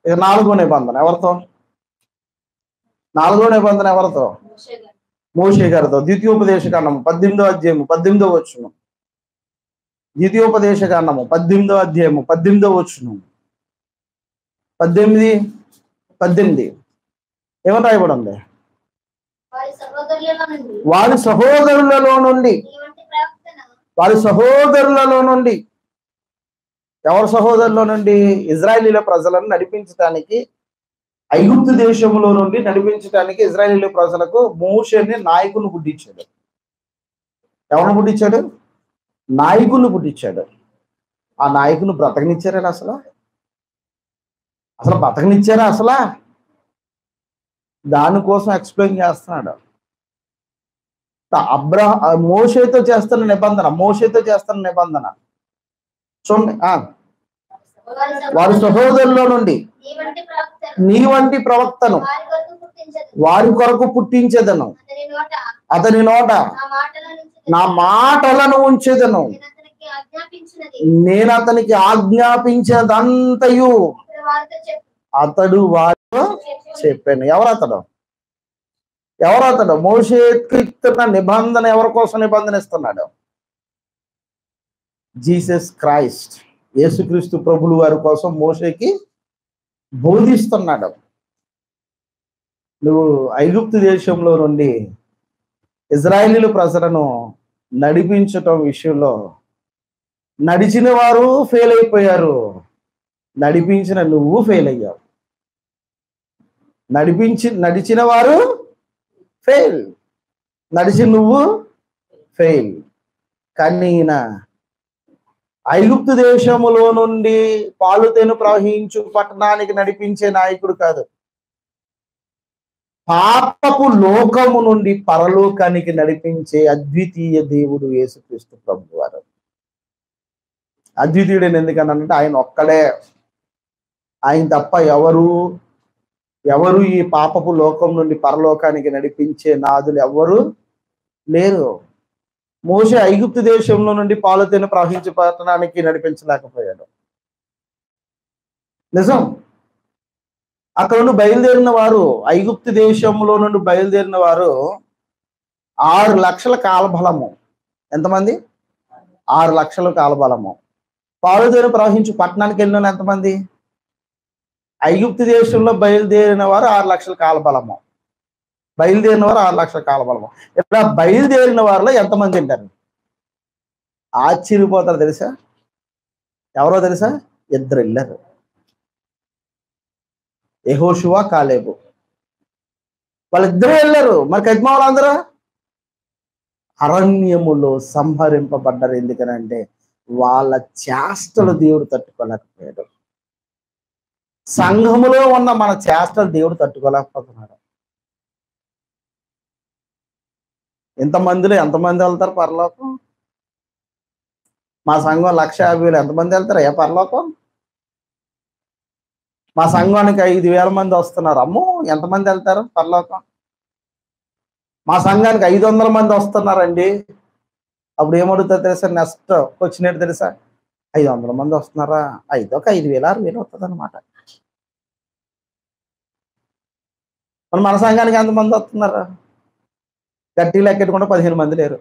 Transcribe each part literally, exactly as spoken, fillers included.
ఇక నాలుగో నిబంధన ఎవరితో? నాలుగో నిబంధన ఎవరితో? మోషే గారితో. ద్వితీయోపదేశ కాండము పద్దెనిమిదో అధ్యాయము పద్దెనిమిదో వచ్చును. ద్వితీయోపదేశ కాండము పద్దెనిమిదో అధ్యాయము పద్దెనిమిదో వచ్చును. పద్దెనిమిది పద్దెనిమిది ఏమని రాయబడి ఉంది? వారి సహోదరులలో నుండి, వారి సహోదరులలో నుండి, ఎవరి సహోదరులో నుండి? ఇజ్రాయేలీల ప్రజలను నడిపించడానికి, ఐగుప్తు దేశంలో నుండి నడిపించడానికి ఇజ్రాయేలీల ప్రజలకు మోషేని నాయకుని పుట్టించాడు. ఎవరిని పుట్టించాడు? నాయకుని పుట్టించాడు. ఆ నాయకుని బ్రతకనిచ్చారా అసలు? అసలు బ్రతకనిచ్చారా అసలు? దానికోసం ఎక్స్ప్లెయిన్ చేస్తున్నాడు. అబ్రా మోషేతో చేస్తున్న నిబంధన, మోషేతో చేస్తున్న నిబంధన చూడండి. ఆ వారి సహోదరులో నుండి నీ వంటి ప్రవక్తను వారి కొరకు పుట్టించేదను, అతని నోట నా మాటలను ఉంచేదను, నేను అతనికి ఆజ్ఞాపించేదంతయు అతడు వారితో చెప్పాను. ఎవరు అతడు? ఎవరు అతడు? మోషేకి ఇస్తున్న నిబంధన ఎవరి కోసం నిబంధన ఇస్తున్నాడు? జీసస్ క్రైస్ట్, యేసుక్రీస్తు ప్రభులు వారి కోసం మోషేకి బోధిస్తున్నాడు. నువ్వు ఐగుప్తు దేశంలో నుండి ఇజ్రాయేలీల ప్రజలను నడిపించటం విషయంలో నడిచిన వారు ఫెయిల్ అయిపోయారు, నడిపించిన నువ్వు ఫెయిల్ అయ్యావు. నడిపించి నడిచిన వారు ఫెయిల్, నడిచి నువ్వు ఫెయిల్. కానీ ఈయన ఐగుప్తు దేశములో నుండి పాలుతేను ప్రవహించు పట్టణానికి నడిపించే నాయకుడు కాదు, పాపపు లోకము నుండి పరలోకానికి నడిపించే అద్వితీయ దేవుడు యేసుక్రీస్తు ప్రభువు వారు. అద్వితీయుడని ఎందుకనంటే ఆయన ఒక్కడే, ఆయన తప్ప ఎవరు ఎవరు ఈ పాపపు లోకం నుండి పరలోకానికి నడిపించే నాదులు ఎవరు లేరు. మోషే ఐగుప్తు దేశంలో నుండి పాలుతేను ప్రవహించే పట్టణానికి నడిపించలేకపోయాడు. నిజం. అక్కడ నుండి బయలుదేరిన వారు, ఐగుప్తు దేశంలో నుండి బయలుదేరిన వారు ఆరు లక్షల కాలబలము. ఎంతమంది? ఆరు లక్షల కాలబలము. పాలుతేను ప్రవహించు పట్టణానికి వెళ్ళిన ఎంతమంది? ఐగుప్తు దేశంలో బయలుదేరిన వారు ఆరు లక్షల కాలబలము, బయలుదేరిన వారు ఆరు లక్షల కాలబలము. ఇలా బయలుదేరిన వారిలో ఎంతమంది ఉంటారు? ఆశ్చర్యపోతారు తెలుసా? ఎవరో తెలుసా? ఇద్దరు వెళ్ళారు, యెహోషువ కాలేబు. వాళ్ళిద్దరూ వెళ్ళారు. మరి కద్మ వాళ్ళందరూ అరణ్యములో సంహరింపబడ్డారు. ఎందుకనంటే వాళ్ళ చేష్టలు దేవుడు తట్టుకోలేకపోయాడు. సంఘములో ఉన్న మన చేష్టలు దేవుడు తట్టుకోలేకపోతున్నాడు. ఎంతమందిలో ఎంతమంది వెళ్తారు పరలోకం? మా సంఘం లక్ష యాభై వేలు ఎంతమంది వెళ్తారు ఏ పరలోకం? మా సంఘానికి ఐదు వేల మంది వస్తున్నారు, అమ్మో ఎంతమంది వెళ్తారు పరలోకం? మా సంఘానికి ఐదు వందల మంది వస్తున్నారండి, అప్పుడు ఏమడుగుతుంది తెలుసా? నెక్స్ట్ వచ్చినట్టు తెలుసా? ఐదు వందల మంది వస్తున్నారా, ఐదు ఒక ఐదు వేల ఆరు వేలు వస్తుంది అనమాట. మరి మన సంఘానికి ఎంతమంది వస్తున్నారా? గట్టి లెక్కెట్టుకుంటే పదిహేను మంది లేరు.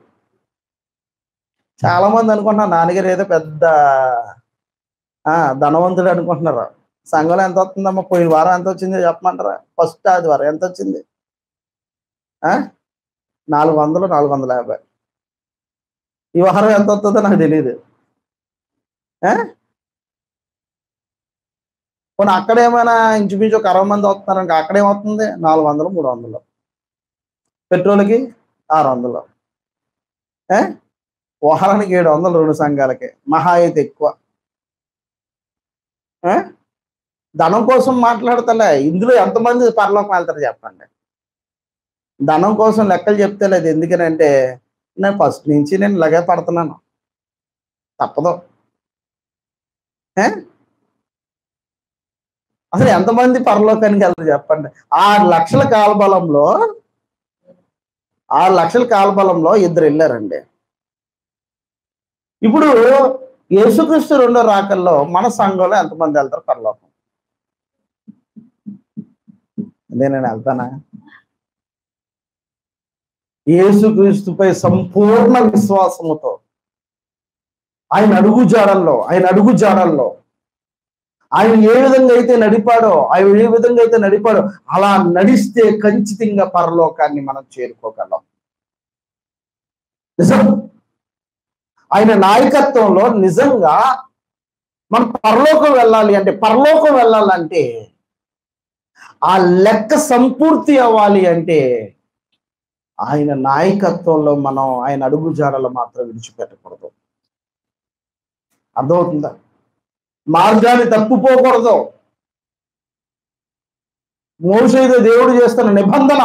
చాలా మంది అనుకుంటున్నారు నాన్నగారు ఏదో పెద్ద ఆ ధనవంతుడు అనుకుంటున్నారు. సంఘంలో ఎంత వస్తుందమ్మా? పోయిన వారం ఎంత వచ్చిందో చెప్పమంటారా? ఫస్ట్ ఆదివారం ఎంత వచ్చింది? ఆ నాలుగు వందలు నాలుగు వందల యాభై. ఈ వారం ఎంత వస్తుందో నాకు తెలియదు. పోనీ అక్కడ ఏమైనా ఇంచుమించు ఒక అరవై మంది వస్తున్నారంటే అక్కడేమవుతుంది? నాలుగు వందలు మూడు వందలు, పెట్రోల్కి ఆరు వందలు, వారానికి ఏడు వందలు రెండు సంఘాలకి, మహా అయితే ఎక్కువ. ధనం కోసం మాట్లాడతలే. ఇందులో ఎంతమంది పరలోకం వెళ్తారు చెప్పండి? ధనం కోసం లెక్కలు చెప్తే లేదు. ఎందుకనంటే నేను ఫస్ట్ నుంచి నేను ఇలాగే పడుతున్నాను, తప్పదు. అసలు ఎంతమంది పరలోకానికి వెళ్తారు చెప్పండి? ఆరు లక్షల కాలబలంలో ఆరు లక్షల కాలబలంలో ఇద్దరు వెళ్ళారండి. ఇప్పుడు యేసుక్రీస్తు రెండో రాకల్లో మన సంఘంలో ఎంతమంది వెళ్తారు పరలోకం? అదే నేను వెళ్తానా? యేసుక్రీస్తుపై సంపూర్ణ విశ్వాసముతో ఆయన అడుగు జాడల్లో ఆయన అడుగు జాడల్లో ఆయన ఏ విధంగా అయితే నడిపాడో ఆయన ఏ విధంగా అయితే నడిపాడో అలా నడిస్తే ఖచ్చితంగా పరలోకాన్ని మనం చేరుకోగలం. నిజం. ఆయన నాయకత్వంలో నిజంగా మనం పరలోకం వెళ్ళాలి అంటే పరలోకం వెళ్ళాలంటే ఆ లెక్క సంపూర్తి అవ్వాలి అంటే ఆయన నాయకత్వంలో మనం ఆయన అడుగు జాడలు మాత్రం విడిచిపెట్టకూడదు. అర్థమవుతుందా? మార్గాన్ని తప్పుపోకూడదు. మోషేతో దేవుడు చేస్తున్న నిబంధన,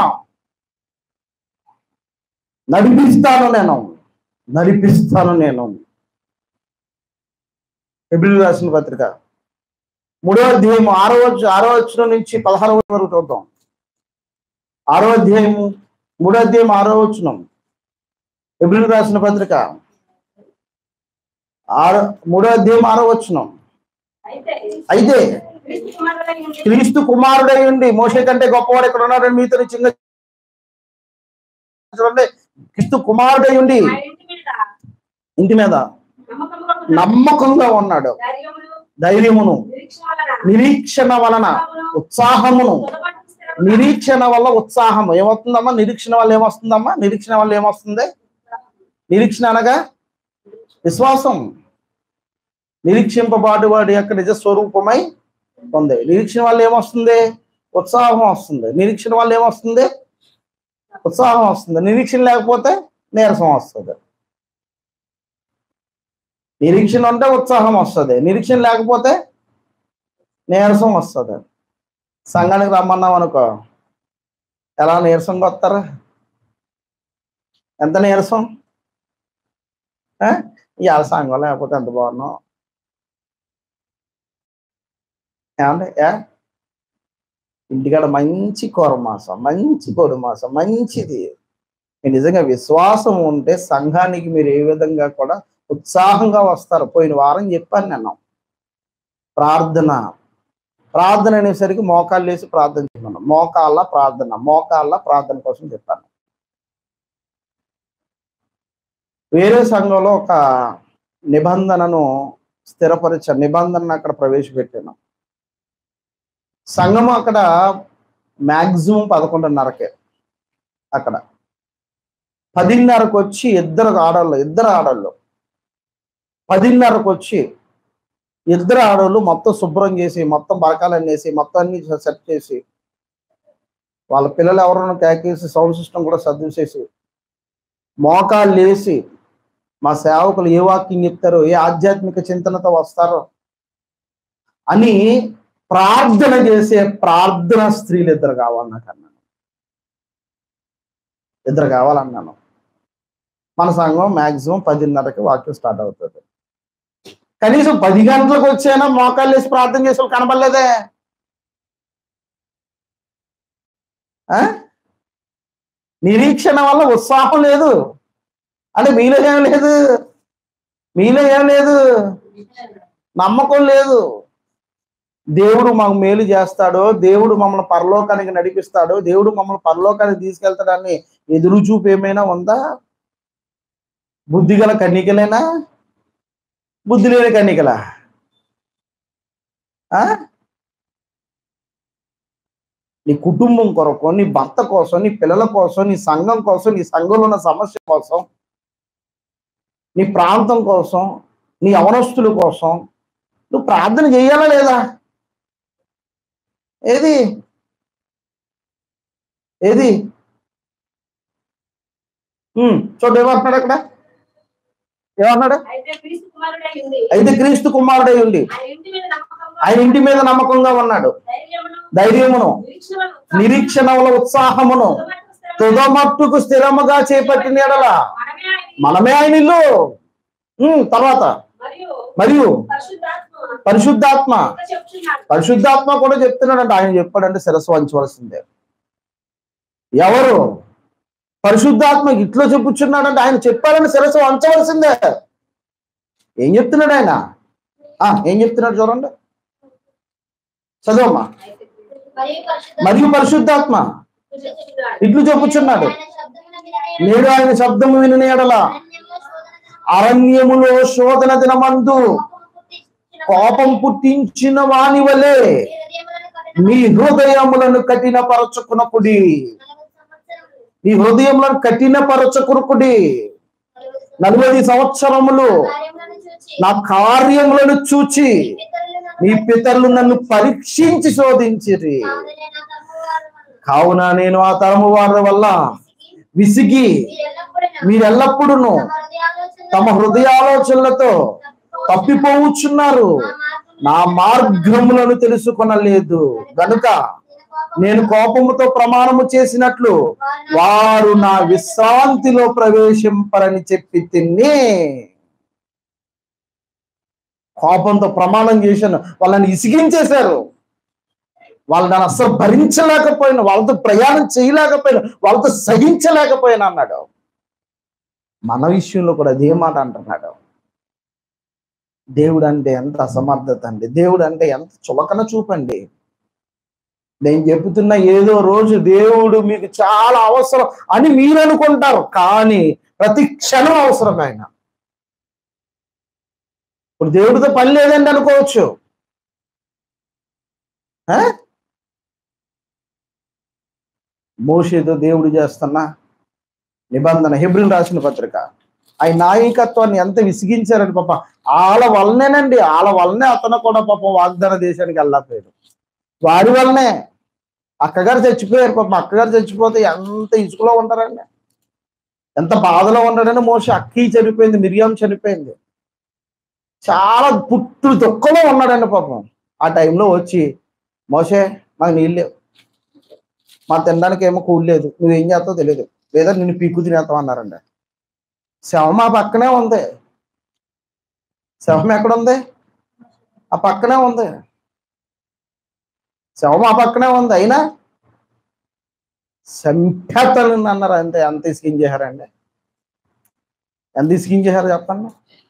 నడిపిస్తాను నేను నడిపిస్తాను నేను హెబ్రీయులకు రాసిన పత్రిక మూడో అధ్యాయం ఆరో ఆరో వచనం నుంచి పదహారవ వరకు చూద్దాం. ఆరో అధ్యాయము మూడో అధ్యాయం ఆరో వచనం హెబ్రీయులకు రాసిన పత్రిక ఆరో మూడో అధ్యాయం ఆరో వచనం. అయితే క్రీస్తు కుమారుడై ఉండి, మోషే కంటే గొప్పవాడు ఇక్కడ ఉన్నాడని మీతో చిన్న చూడండి, క్రీస్తు కుమారుడై ఉండి ఇంటి మీద నమ్మకంగా ఉన్నాడు. ధైర్యమును, నిరీక్షణ వలన ఉత్సాహమును, నిరీక్షణ వల్ల ఉత్సాహము ఏమవుతుందమ్మా? నిరీక్షణ వల్ల ఏమొస్తుందమ్మా? నిరీక్షణ వల్ల ఏమొస్తుంది? నిరీక్షణ అనగా విశ్వాసం. నిరీక్షింపబాటు వాడి యొక్క నిజ స్వరూపమై ఉంది. నిరీక్షణ వల్ల ఏమొస్తుంది? ఉత్సాహం వస్తుంది. నిరీక్షణ వల్ల ఏమొస్తుంది? ఉత్సాహం వస్తుంది. నిరీక్షణ లేకపోతే నీరసం వస్తుంది. నిరీక్షణ ఉంటే ఉత్సాహం వస్తుంది, నిరీక్షణ లేకపోతే నీరసం వస్తుంది. సంఘానికి రమ్మన్నాం అనుకో, ఎలా నీరసంగా వస్తారా? ఎంత నీరసం? ఇవాళ సంఘం లేకపోతే ఎంత బాగున్నాం ఏమంటే, ఏ ఇంటికాడ మంచి కూర మాసం, మంచి పొడి మాసం, మంచిది. నిజంగా విశ్వాసం ఉంటే సంఘానికి మీరు ఏ విధంగా కూడా ఉత్సాహంగా వస్తారు. పోయిన వారం చెప్పాను నేను, ప్రార్థన ప్రార్థన అనేసరికి మోకాళ్ళు వేసి ప్రార్థన చేయమన్నాం. మోకాళ్ళ ప్రార్థన మోకాళ్ళ ప్రార్థన కోసం చెప్పాను. వేరే సంఘంలో ఒక నిబంధనను స్థిరపరిచ నిబంధనను అక్కడ ప్రవేశపెట్టాను. సంఘం అక్కడ మ్యాక్సిమం పదకొండున్నరకే, అక్కడ పదిన్నరకు వచ్చి ఇద్దరు ఆడళ్ళు ఇద్దరు ఆడళ్ళు పదిన్నరకు వచ్చి ఇద్దరు ఆడవాళ్ళు మొత్తం శుభ్రం చేసి, మొత్తం బరకాలన్నీ వేసి, మొత్తం అన్ని సెట్ చేసి, వాళ్ళ పిల్లలు ఎవరైనా కేకేసి సౌండ్ సిస్టమ్ కూడా సర్దుసేసి, మోకాళ్ళు వేసి, మా సేవకులు ఏ వాక్యం చెప్తారో, ఏ ఆధ్యాత్మిక చింతనతో వస్తారో అని ప్రార్థన చేసే ప్రార్థన స్త్రీలు ఇద్దరు కావాలి నాకు అన్నాను. ఇద్దరు కావాలన్నాను. మన సంఘం మ్యాక్సిమం పదిన్నరకి వాక్యం స్టార్ట్ అవుతుంది. కనీసం పది గంటలకు వచ్చైనా మోకాళ్ళు వేసి ప్రార్థన చేసే వాళ్ళు కనబడలేదే. నిరీక్షణ వల్ల ఉత్సాహం లేదు అంటే మీలో ఏం లేదు, మీలో ఏం లేదు, నమ్మకం లేదు. దేవుడు మాకు మేలు చేస్తాడో, దేవుడు మమ్మల్ని పరలోకానికి నడిపిస్తాడో, దేవుడు మమ్మల్ని పరలోకానికి తీసుకెళ్తాడని ఎదురు చూపు ఏమైనా ఉందా? బుద్ధి గల కన్నికలేనా, బుద్ధి లేని కన్నికలా? నీ కుటుంబం కొరకు, నీ భర్త కోసం, నీ పిల్లల కోసం, నీ సంఘం కోసం, నీ సంఘంలో ఉన్న సమస్య కోసం, నీ ప్రాంతం కోసం, నీ అవనస్తుల కోసం నువ్వు ప్రార్థన చేయాలా లేదా? ఏది ఏది చూడు ఏమంటున్నాడు అక్కడ, ఏమన్నాడు? అయితే క్రీస్తు కుమారుడై ఉండి ఆయన ఇంటి మీద నమ్మకంగా ఉన్నాడు. ధైర్యమును, నిరీక్షణ వల్ల ఉత్సాహమును తుదమట్టుకు స్థిరముగా చేపట్టిన ఎడల మనమే ఆయన ఇల్లు. తర్వాత మరియు పరిశుద్ధాత్మ పరిశుద్ధాత్మ కూడా చెప్తున్నాడంటే, ఆయన చెప్పాడంటే శిరస్సు వంచవలసిందే. ఎవరు? పరిశుద్ధాత్మ ఇట్లా చెప్పుచున్నాడంటే ఆయన చెప్పాడని శిరస్సు వంచవలసిందే. ఏం చెప్తున్నాడు ఆయన? ఏం చెప్తున్నాడు చూడండి, చదవమ్మా. మరియు పరిశుద్ధాత్మ ఇట్లు చెప్పుచున్నాడు, నేడు ఆయన శబ్దము వినిన ఎడల అరణ్యములో శోధన దినమందు కోపం పుట్టించిన వాని వలె మీ హృదయములను కఠినపరచుకునకుడి. మీ హృదయములను కఠినపరచుకునుకుడి. నలభై సంవత్సరములు నా కార్యములను చూచి మీ పితరులు నన్ను పరీక్షించి శోధించిరి. కావున నేను ఆ తరము వారి వల్ల విసిగి మీరెల్లప్పుడూ తమ హృదయాలోచనలతో తప్పిపోవచ్చున్నారు, నా మార్గములను తెలుసుకొనలేదు గనుక నేను కోపముతో ప్రమాణము చేసినట్లు వారు నా విశ్రాంతిలో ప్రవేశింపరని చెప్పి తిని. కోపంతో ప్రమాణం చేశాను, వాళ్ళని ఇసిగించేశారు. వాళ్ళు నన్ను అస్సలు భరించలేకపోయినా, వాళ్ళతో ప్రయాణం చేయలేకపోయినా, వాళ్ళతో సహించలేకపోయినా అన్నాడు. మన విషయంలో కూడా అదే మాట అంటున్నాడు. దేవుడు అంటే ఎంత అసమర్థత అండి, దేవుడు అంటే ఎంత చులకన చూపండి. నేను చెబుతున్నా ఏదో రోజు దేవుడు మీకు చాలా అవసరం అని మీరు అనుకుంటారు, కానీ ప్రతి క్షణం అవసరం ఆయన. ఇప్పుడు దేవుడితో పని లేదండి అనుకోవచ్చు. మోషేతో దేవుడు చేస్తున్న నిబంధన, హెబ్రీయులకు రాసిన పత్రిక, ఆయన నాయకత్వాన్ని ఎంత విసిగించారని పాప. వాళ్ళ వల్లనేనండి, వాళ్ళ వల్లనే అతను కూడా పాపం వాగ్దాన దేశానికి వెళ్ళకపోయాడు. వారి వల్లనే అక్కగారు చచ్చిపోయారు. పాపం అక్కగారు చచ్చిపోతే ఎంత ఇసుకలో ఉంటారండి, ఎంత బాధలో ఉంటాడని. మోషే అక్కీ చనిపోయింది, మిరియాం చనిపోయింది, చాలా పుట్టు దుఃఖంలో ఉన్నాడండి పాపం. ఆ టైంలో వచ్చి, మోషే మాకు నీళ్ళు లేవు, మా తినడానికి ఏమో కూలి లేదు, నువ్వేం చేస్తావు తెలియదు, లేదా నిన్ను పీక్కు తినేస్తావు అన్నారండి. శవం మా పక్కనే ఉంది. శవం ఎక్కడుంది? ఆ పక్కనే ఉంది. శవం ఆ పక్కనే ఉంది. అయినా సంఖ్యాతలు అన్నారు. అంతే. ఎంత ఇసుకించేశారండి, ఎంత ఇసుకించేశారు చెప్పండి.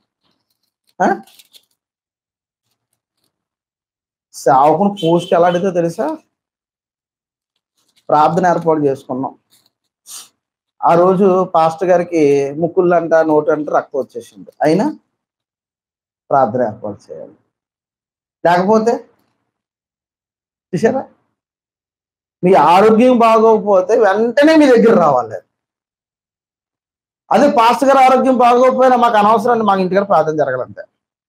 సేవకుని పోస్ట్ ఎలా అడిగితే తెలుసా? ప్రార్థన ఏర్పాటు చేసుకున్నాం. ఆ రోజు పాస్టర్ గారికి ముక్కుళ్ళంట నోటు అంటే రక్తం వచ్చేసింది, అయినా ప్రార్థన ఏర్పాటు చేయాలి. లేకపోతే చూసారా, మీ ఆరోగ్యం బాగోకపోతే వెంటనే మీ దగ్గర రావాలి. అదే పాస్టర్ గారు ఆరోగ్యం బాగోకపోయినా మాకు అనవసరం, మాకు ఇంటికాడ ప్రార్థన జరగాలంటే.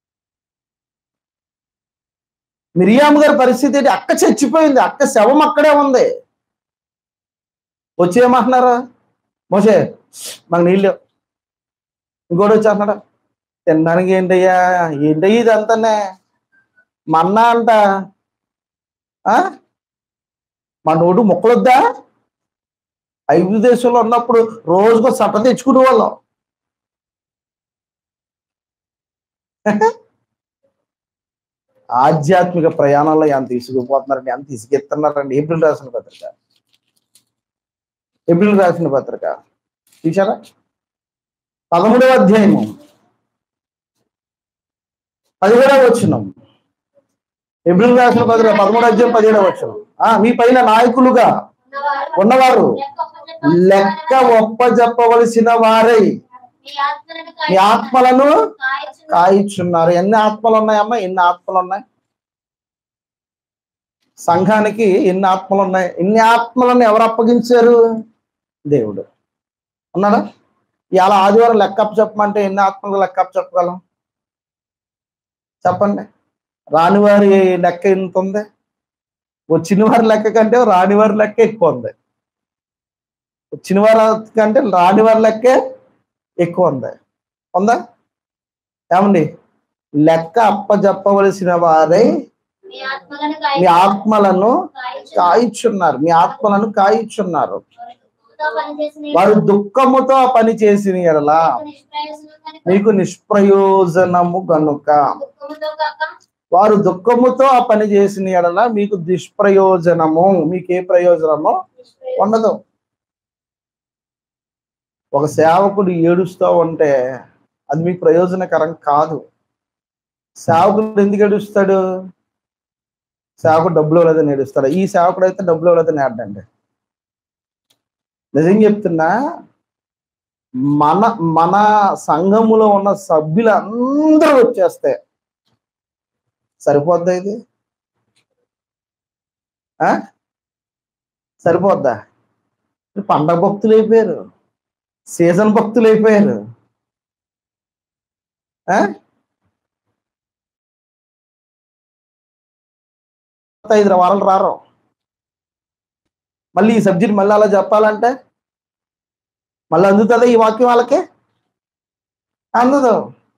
మిరియాం గారి పరిస్థితి ఏంటి? అక్క చచ్చిపోయింది, అక్క శవం అక్కడే ఉంది. వచ్చేయమంటున్నారా? మోషే మాకు నీళ్ళు. ఇంకోటి వచ్చి అంటున్నాడు, తినడానికి ఏంటయ్యా, ఏంటయ్య ఇదంతానే మన్నా అంట, మా నోటు మొక్కలొద్దా? ఐదు దేశంలో ఉన్నప్పుడు రోజుకో సట్ట తెచ్చుకునే వాళ్ళం. ఆధ్యాత్మిక ప్రయాణంలో ఎంత ఇసుకుపోతున్నారండి, ఎంత ఇసుకెత్తున్నారండి. ఏప్రిల్ రాసిన పత్రిక, ఏప్రిల్ రాసిన పత్రిక చూసారా, పదమూడవ అధ్యాయము పదిహేడవ వచనం. ఏప్రిల్ రాసిన పత్రిక పదమూడవ అధ్యాయం పదిహేడవ వచనం. ఆ మీ పైన నాయకులుగా ఉన్నవారు లెక్క ఒప్పజెప్పవలసిన వారై మీ ఆత్మలను కాయిచున్నారు. ఎన్ని ఆత్మలు ఉన్నాయమ్మా? ఎన్ని ఆత్మలు ఉన్నాయి సంఘానికి? ఎన్ని ఆత్మలు ఉన్నాయి? ఇన్ని ఆత్మలను ఎవరు అప్పగించారు? దేవుడు. ఉన్నాడా? ఇలా ఆదివారం లెక్కప్ప చెప్పమంటే ఎన్ని ఆత్మలు లెక్కప్ప చెప్పగలం చెప్పండి? రానివారి లెక్క ఎంత ఉంది? వచ్చిన వారి లెక్క కంటే రానివారి లెక్క ఎక్కువ ఉంది. వచ్చిన వారి కంటే రానివారి లెక్కే ఎక్కువ ఉంది. ఉందా? ఏమండి? లెక్క అప్పజెప్పవలసిన వారై మీ ఆత్మలను కాయిచున్నారు. మీ ఆత్మలను కాయిచున్నారు. వారు దుఃఖముతో ఆ పని చేసిన ఎడలా మీకు నిష్ప్రయోజనము గనుక. వారు దుఃఖముతో ఆ పని చేసిన ఎడలా మీకు నిష్ప్రయోజనము. మీకు ఏ ప్రయోజనము ఉండదు. ఒక సేవకుడు ఏడుస్తూ ఉంటే అది మీకు ప్రయోజనకరం కాదు. సేవకుడు ఎందుకు ఏడుస్తాడు? సేవకుడు డబ్బులు ఇవ్వలేదని ఏడుస్తాడు. ఈ సేవకుడు అయితే డబ్బులు ఇవ్వలేదని ఏడండి. నిజం చెప్తున్నా, మన మన సంఘములో ఉన్న సభ్యులందరూ వచ్చేస్తే సరిపోద్దా ఇది? ఆ సరిపోద్దా? పండగ భక్తులు అయిపోయారు, సీజన్ భక్తులు అయిపోయారు. ఐదు వారాలు రారు. మళ్ళీ ఈ సబ్జెక్ట్ మళ్ళీ అలా చెప్పాలంటే మళ్ళీ అందుతుందా ఈ వాక్యం? వాళ్ళకి అందదు.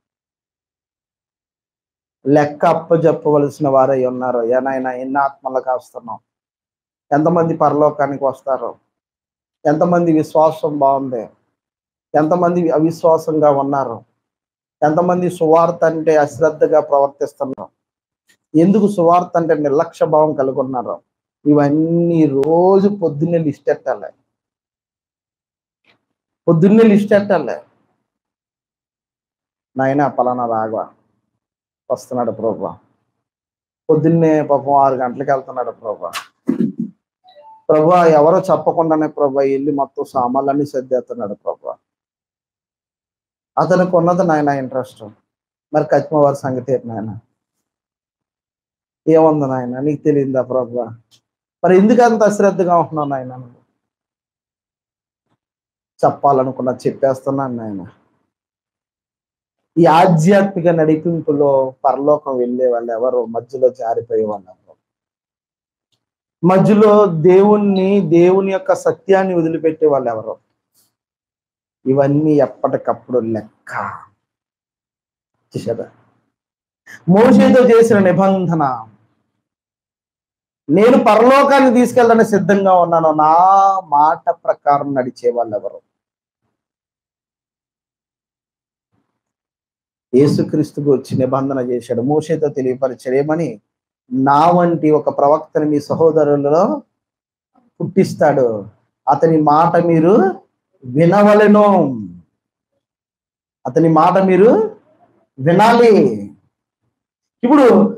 లెక్క అప్ప చెప్పవలసిన వారై ఉన్నారు. ఏనాయనా ఎన్ని ఆత్మలు కాస్తున్నాం, ఎంతమంది పరలోకానికి వస్తారు, ఎంతమంది విశ్వాసం బాగుంది, ఎంతమంది అవిశ్వాసంగా ఉన్నారు, ఎంతమంది సువార్త అంటే అశ్రద్ధగా ప్రవర్తిస్తున్నారు, ఎందుకు సువార్త అంటే నిర్లక్ష్య భావం కలిగి ఉన్నారు. ఇవన్నీ రోజు పొద్దున్నే లిస్ట్ ఎట్టాలి, పొద్దున్నే లిస్ట్ ఎట్టాలి. నాయన పలానా రాఘవ వస్తున్నాడు ప్రభా, పొద్దున్నే పాపం ఆరు గంటలకు వెళ్తున్నాడు ప్రభా, ప్రభా ఎవరో చెప్పకుండానే ప్రభా వెళ్ళి మొత్తం సామాన్లన్నీ సర్దేస్తున్నాడు ప్రభా. అతనికి ఉన్నది నాయన ఇంట్రెస్ట్. మరి కచ్మ వారి సంగతి ఏంటి నాయన? ఏముంది నాయన నీకు తెలియదా ప్రభా? మరి ఎందుకు అంత అశ్రద్ధగా ఉంటున్నావు నాయన? చెప్పాలనుకున్నా చెప్పేస్తున్నాను నాయన. ఈ ఆధ్యాత్మిక నడిపింపులో పరలోకం వెళ్ళే వాళ్ళు ఎవరు? మధ్యలో జారిపోయే వాళ్ళు ఎవరు? మధ్యలో దేవుణ్ణి దేవుని యొక్క సత్యాన్ని వదిలిపెట్టే వాళ్ళు ఎవరు? ఇవన్నీ ఎప్పటికప్పుడు లెక్క. చూసారా మోషేతో చేసిన నిబంధన, నేను పరలోకాన్ని తీసుకెళ్ళడానికి సిద్ధంగా ఉన్నాను, నా మాట ప్రకారం నడిచే వాళ్ళు ఎవరు? యేసుక్రీస్తుకు వచ్చి నిబంధన చేశాడు, మోషేతో తెలియపరిచాడు. ఏమని? నా వంటి ఒక ప్రవక్తని మీ సహోదరులలో పుట్టిస్తాడు, అతని మాట మీరు వినవలెను, అతని మాట మీరు వినాలి. ఇప్పుడు